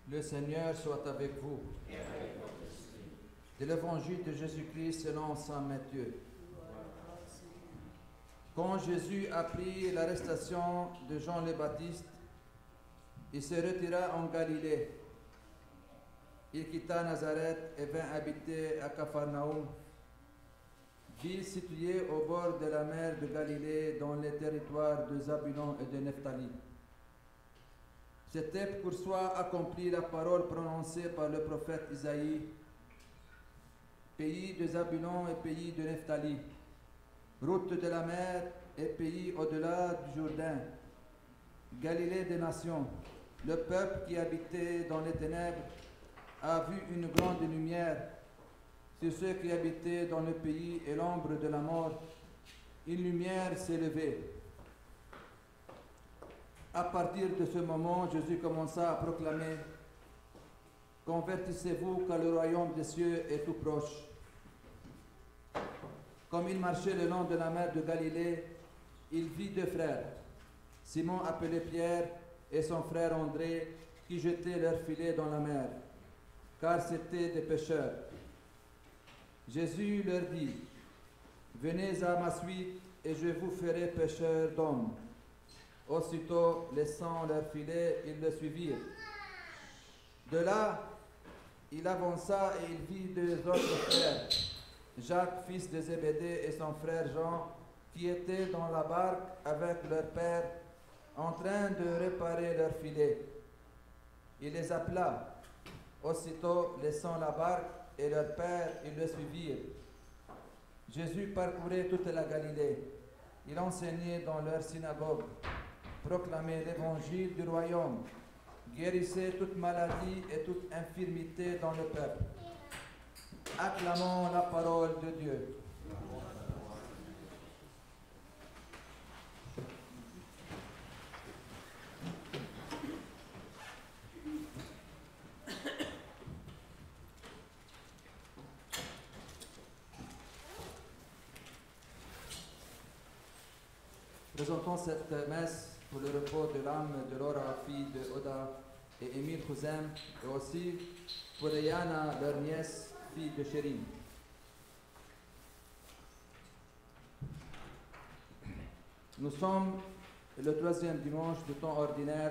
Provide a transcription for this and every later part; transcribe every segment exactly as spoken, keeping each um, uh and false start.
Le Seigneur soit avec vous. Et avec votre esprit. De l'Évangile de Jésus-Christ selon saint Matthieu. Quand Jésus apprit l'arrestation de Jean le Baptiste, il se retira en Galilée. Il quitta Nazareth et vint habiter à Capharnaüm, ville située au bord de la mer de Galilée, dans les territoires de Zabulon et de Nephtali. C'était pour soi accomplir la parole prononcée par le prophète Isaïe. Pays de Zabulon et pays de Nephtali, route de la mer et pays au-delà du Jourdain, Galilée des nations, le peuple qui habitait dans les ténèbres a vu une grande lumière. Sur ceux qui habitaient dans le pays et l'ombre de la mort, une lumière s'est levée. À partir de ce moment, Jésus commença à proclamer: Convertissez-vous, car le royaume des cieux est tout proche. Comme il marchait le long de la mer de Galilée, il vit deux frères, Simon appelé Pierre et son frère André, qui jetaient leurs filets dans la mer, car c'étaient des pêcheurs. Jésus leur dit: Venez à ma suite et je vous ferai pêcheurs d'hommes. Aussitôt, laissant leurs filets, ils le suivirent. De là, il avança et il vit deux autres frères, Jacques, fils de Zébédée, et son frère Jean, qui étaient dans la barque avec leur père, en train de réparer leurs filets. Il les appela. Aussitôt, laissant la barque et leur père, ils le suivirent. Jésus parcourait toute la Galilée. Il enseignait dans leur synagogue, proclamait l'évangile du royaume, guérissait toute maladie et toute infirmité dans le peuple. Acclamons la parole de Dieu. Présentons cette messe pour le repos de l'âme de Laura, fille de Oda et Émile Khouzem, et aussi pour Yana, leur nièce, fille de Chérine. Nous sommes le troisième dimanche du temps ordinaire.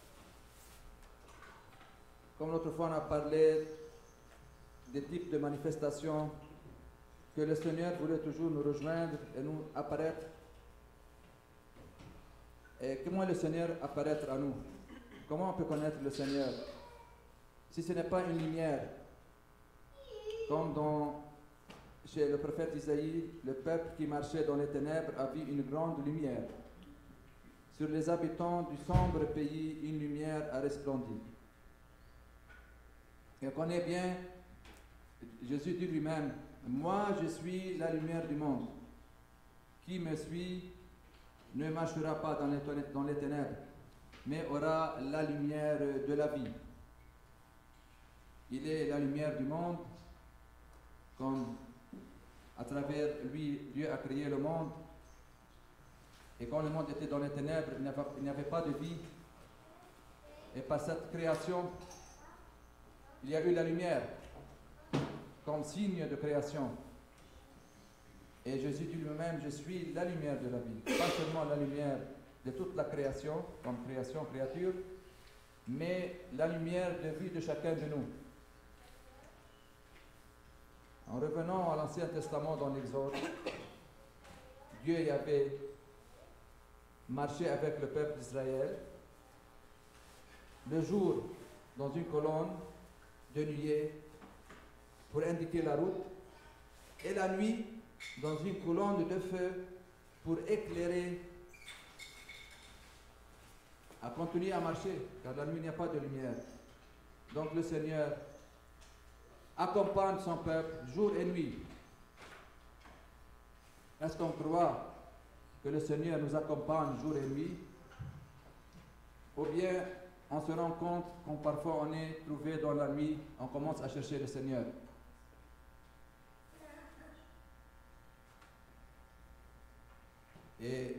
Comme l'autre fois on a parlé des types de manifestations que le Seigneur voulait toujours nous rejoindre et nous apparaître. Et comment le Seigneur apparaître à nous? Comment on peut connaître le Seigneur si ce n'est pas une lumière? Comme dans, chez le prophète Isaïe, le peuple qui marchait dans les ténèbres a vu une grande lumière. Sur les habitants du sombre pays, une lumière a resplendi. Et on connaît bien, Jésus dit lui-même: Moi je suis la lumière du monde. Qui me suit ne marchera pas dans les, dans les ténèbres, mais aura la lumière de la vie. Il est la lumière du monde, comme à travers lui, Dieu a créé le monde. Et quand le monde était dans les ténèbres, il n'y avait pas de vie. Et par cette création, il y a eu la lumière, comme signe de création. Et Jésus dit lui-même: Je suis la lumière de la vie. Pas seulement la lumière de toute la création, comme création, créature, mais la lumière de vie de chacun de nous. En revenant à l'Ancien Testament dans l'Exode, Dieu y avait marché avec le peuple d'Israël. Le jour, dans une colonne de nuée pour indiquer la route, et la nuit, dans une colonne de feu pour éclairer, à continuer à marcher, car la nuit il n'y a pas de lumière. Donc le Seigneur accompagne son peuple jour et nuit. Est-ce qu'on croit que le Seigneur nous accompagne jour et nuit? Ou bien on se rend compte quand parfois on est trouvé dans la nuit, on commence à chercher le Seigneur? Et,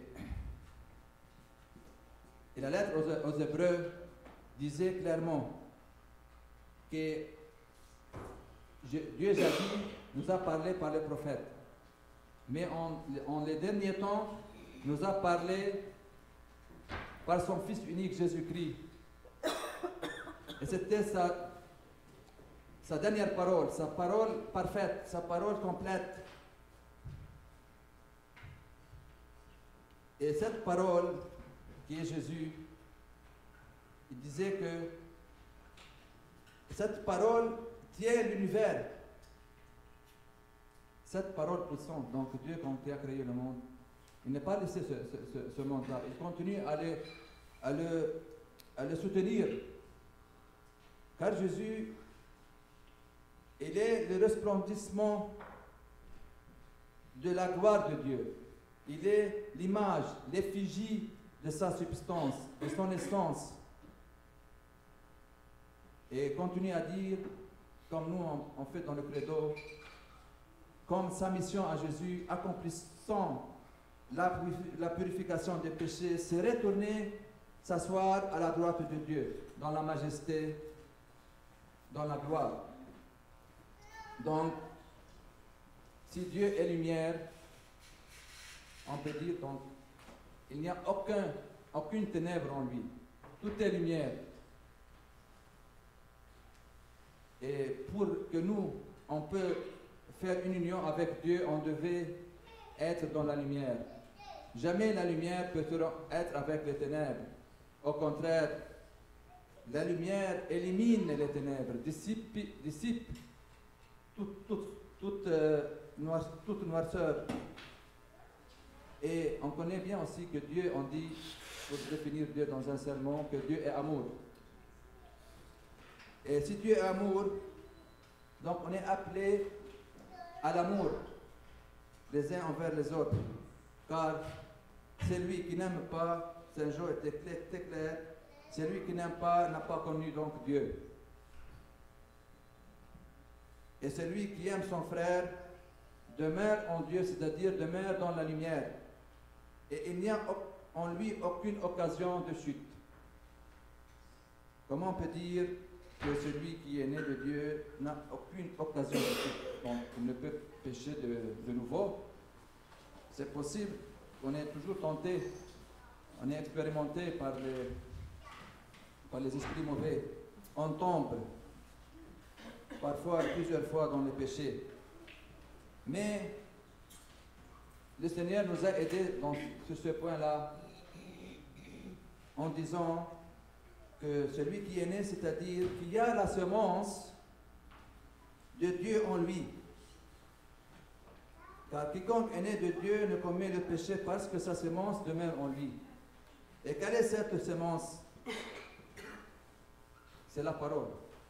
et la lettre aux, aux Hébreux disait clairement que Dieu jadis nous a parlé par les prophètes. Mais en, en les derniers temps, nous a parlé par son Fils unique Jésus-Christ. Et c'était sa, sa dernière parole, sa parole parfaite, sa parole complète. Et cette parole, qui est Jésus, il disait que cette parole tient l'univers. Cette parole puissante, donc Dieu, quand il a créé le monde, il n'a pas laissé ce, ce, ce, ce monde-là. Il continue à le, à, le, à le soutenir. Car Jésus, il est le resplendissement de la gloire de Dieu. Il est l'image, l'effigie de sa substance, de son essence. Et continue à dire, comme nous on, on fait dans le credo, comme sa mission à Jésus, accomplissant la, la purification des péchés, c'est retourner s'asseoir à la droite de Dieu, dans la majesté, dans la gloire. Donc, si Dieu est lumière, on peut dire donc, il n'y a aucun, aucune ténèbre en lui. Tout est lumière. Et pour que nous, on peut faire une union avec Dieu, on devait être dans la lumière. Jamais la lumière peut être avec les ténèbres. Au contraire, la lumière élimine les ténèbres, dissipe, dissipe toute, toute, toute, euh, noir, toute noirceur. Et on connaît bien aussi que Dieu, on dit, pour définir Dieu dans un sermon, que Dieu est amour. Et si Dieu est amour, donc on est appelé à l'amour les uns envers les autres. Car celui qui n'aime pas, Saint Jean était clair, celui qui n'aime pas n'a pas connu donc Dieu. Et celui qui aime son frère demeure en Dieu, c'est-à-dire demeure dans la lumière. Et il n'y a en lui aucune occasion de chute. Comment on peut dire que celui qui est né de Dieu n'a aucune occasion de chute? Donc, il ne peut pécher de, de nouveau. C'est possible. On est toujours tenté, on est expérimenté par les, par les esprits mauvais. On tombe parfois plusieurs fois dans les péchés. Mais le Seigneur nous a aidés dans, sur ce point-là en disant que celui qui est né, c'est-à-dire qu'il y a la semence de Dieu en lui. Car quiconque est né de Dieu ne commet le péché parce que sa semence demeure en lui. Et quelle est cette semence? C'est la parole.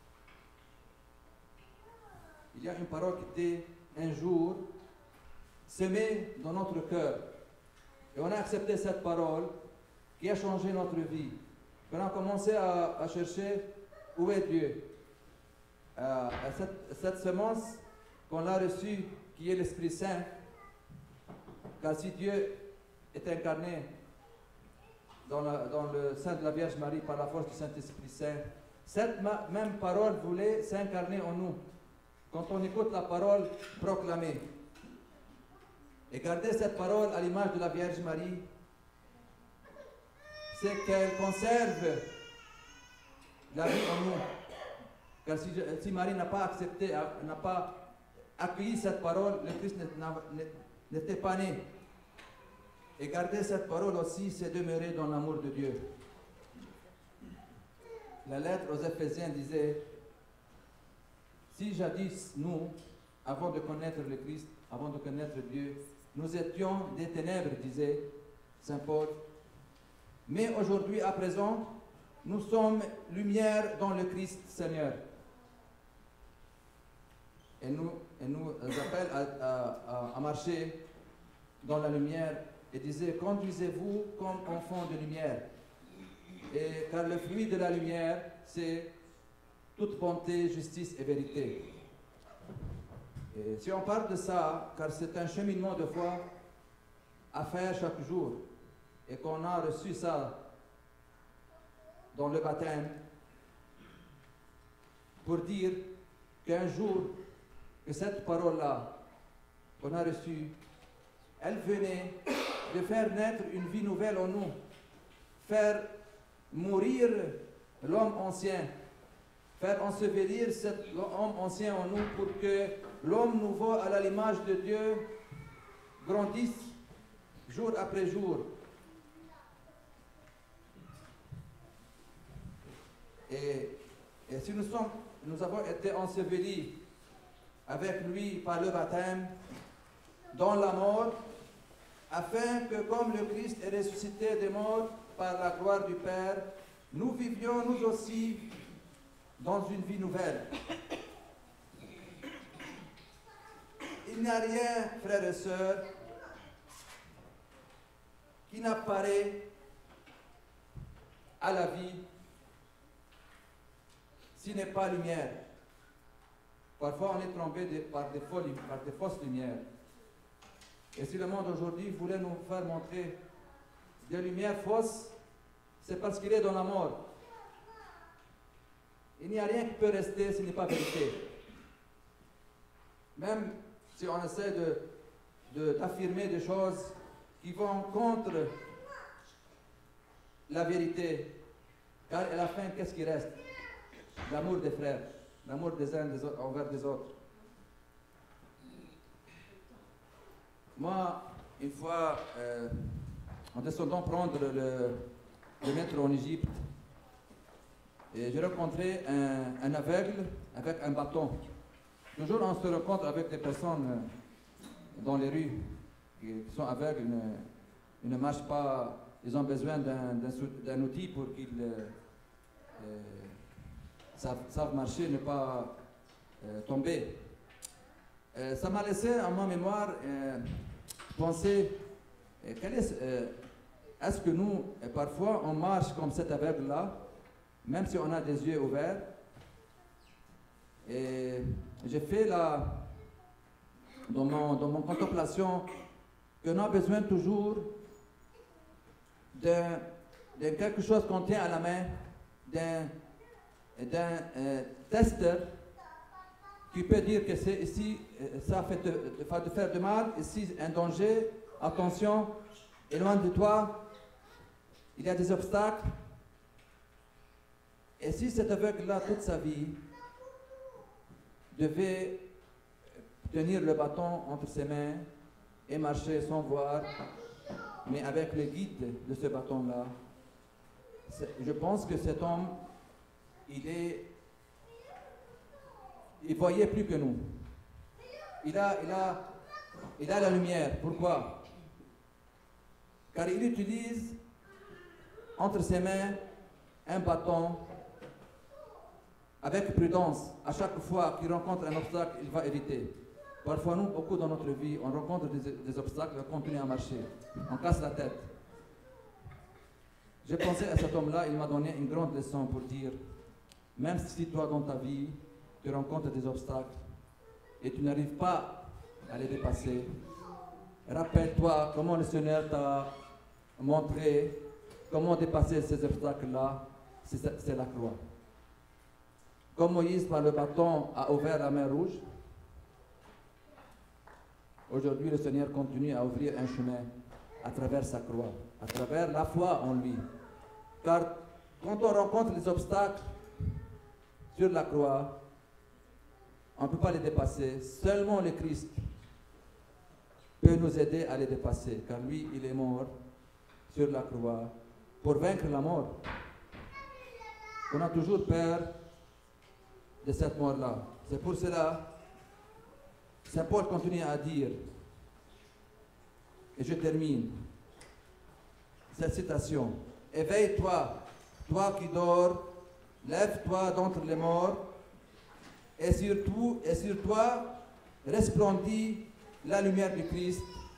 Il y a une parole qui était un jour semée dans notre cœur. Et on a accepté cette parole qui a changé notre vie. On a commencé à, à chercher où est Dieu. Euh, cette, cette semence qu'on a reçue, qui est l'Esprit Saint, car si Dieu est incarné dans, la, dans le sein de la Vierge Marie par la force du Saint-Esprit Saint, cette ma, même parole voulait s'incarner en nous. Quand on écoute la parole proclamée, et garder cette parole à l'image de la Vierge Marie, c'est qu'elle conserve la vie en nous. Car si, si Marie n'a pas accepté, n'a pas accueilli cette parole, le Christ n'était pas né. Et garder cette parole aussi, c'est demeurer dans l'amour de Dieu. La lettre aux Éphésiens disait, si jadis, nous, avant de connaître le Christ, avant de connaître Dieu, nous étions des ténèbres, disait Saint Paul, mais aujourd'hui, à présent, nous sommes lumière dans le Christ Seigneur. Et nous, et nous appelle à, à, à marcher dans la lumière et disait, conduisez-vous comme enfants de lumière. Et car le fruit de la lumière, c'est toute bonté, justice et vérité. Et si on parle de ça, car c'est un cheminement de foi à faire chaque jour, et qu'on a reçu ça dans le baptême, pour dire qu'un jour, que cette parole-là qu'on a reçue, elle venait de faire naître une vie nouvelle en nous, faire mourir l'homme ancien, faire ensevelir cet homme ancien en nous pour que l'homme nouveau à l'image de Dieu grandisse jour après jour. Et, et si nous, sommes, nous avons été ensevelis avec lui par le baptême dans la mort, afin que comme le Christ est ressuscité des morts par la gloire du Père, nous vivions nous aussi dans une vie nouvelle. Il n'y a rien, frères et sœurs, qui n'apparaît à la vie s'il n'est pas lumière. Parfois, on est trompé de, par, des folles, par des fausses lumières. Et si le monde aujourd'hui voulait nous faire montrer des lumières fausses, c'est parce qu'il est dans la mort. Il n'y a rien qui peut rester s'il n'est pas vérité. Même si on essaie de, de, d'affirmer des choses qui vont contre la vérité, car à la fin, qu'est-ce qui reste? L'amour des frères, l'amour des uns des autres, envers des autres. Moi, une fois, euh, en descendant prendre le, le métro en Égypte, et j'ai rencontré un, un aveugle avec un bâton. Toujours on se rencontre avec des personnes euh, dans les rues qui sont aveugles, ils ne, ils ne marchent pas, ils ont besoin d'un, d'un, d'un outil pour qu'ils euh, euh, savent, savent marcher, ne pas euh, tomber. Euh, ça m'a laissé en ma mémoire euh, penser, euh, quel est, euh, est-ce que nous, euh, parfois, on marche comme cet aveugle-là, même si on a des yeux ouverts. Et j'ai fait la, dans mon, dans mon contemplation qu'on a besoin toujours de, de quelque chose qu'on tient à la main, d'un, d'un euh, testeur qui peut dire que c'est ici, ça fait de, de, de faire du mal, ici un danger, attention, et loin de toi, il y a des obstacles. Et si cet aveugle-là, toute sa vie, devait tenir le bâton entre ses mains et marcher sans voir, mais avec le guide de ce bâton-là, je pense que cet homme, il est, il voyait plus que nous. Il a, il a, il a la lumière. Pourquoi? Car il utilise entre ses mains un bâton avec prudence. À chaque fois qu'il rencontre un obstacle, il va éviter. Parfois, nous, beaucoup dans notre vie, on rencontre des, des obstacles, on continue à marcher. On casse la tête. J'ai pensé à cet homme-là, il m'a donné une grande leçon pour dire, même si toi, dans ta vie, tu rencontres des obstacles et tu n'arrives pas à les dépasser, rappelle-toi comment le Seigneur t'a montré comment dépasser ces obstacles-là, c'est, c'est la croix. Comme Moïse, par le bâton, a ouvert la mer Rouge, aujourd'hui, le Seigneur continue à ouvrir un chemin à travers sa croix, à travers la foi en lui. Car quand on rencontre les obstacles sur la croix, on ne peut pas les dépasser. Seulement le Christ peut nous aider à les dépasser, car lui, il est mort sur la croix pour vaincre la mort. On a toujours peur de cette mort-là. C'est pour cela que Saint Paul continue à dire, et je termine cette citation, « Éveille-toi, toi qui dors, lève-toi d'entre les morts, et surtout, et sur toi resplendit la lumière du Christ. »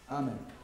Amen.